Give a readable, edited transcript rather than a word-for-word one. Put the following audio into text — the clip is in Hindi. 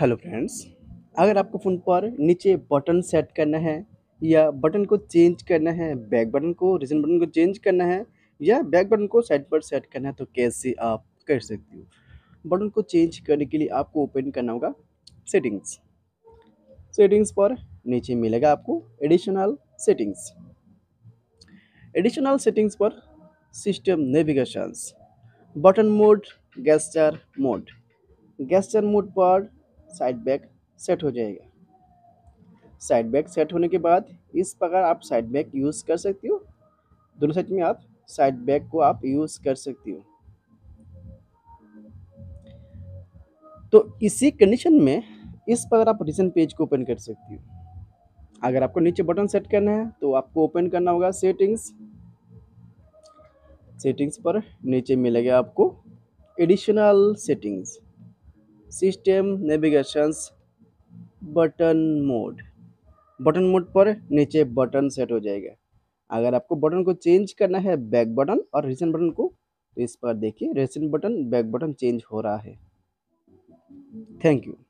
हेलो फ्रेंड्स, अगर आपको फ़ोन पर नीचे बटन सेट करना है या बटन को चेंज करना है, बैक बटन को रीसेंट बटन को चेंज करना है या बैक बटन को साइड पर सेट करना है तो कैसे आप कर सकते हो। बटन को चेंज करने के लिए आपको ओपन करना होगा सेटिंग्स। सेटिंग्स पर नीचे मिलेगा आपको एडिशनल सेटिंग्स। एडिशनल सेटिंग्स पर system navigations, button mode, gesture mode. Gesture mode पर साइड बैक सेट हो जाएगा। साइड बैक सेट होने के बाद इस प्रकार आप साइड बैक यूज़ कर सकती हो। दोनों साइड में आप साइड बैक को आप यूज़ कर सकती हो। तो इसी कंडीशन में इस प्रकार आप रिसेंट पेज को ओपन कर सकती हो। अगर आपको नीचे बटन सेट करना है तो आपको ओपन करना होगा सेटिंग्स। सेटिंग्स पर नीचे मिलेगा आपको additional settings, system navigations, button mode. Button mode पर नीचे बटन सेट हो जाएगा। अगर आपको बटन को चेंज करना है बैक बटन और रिसेंट बटन को तो इस पर देखिए recent button back button change हो रहा है। Thank you.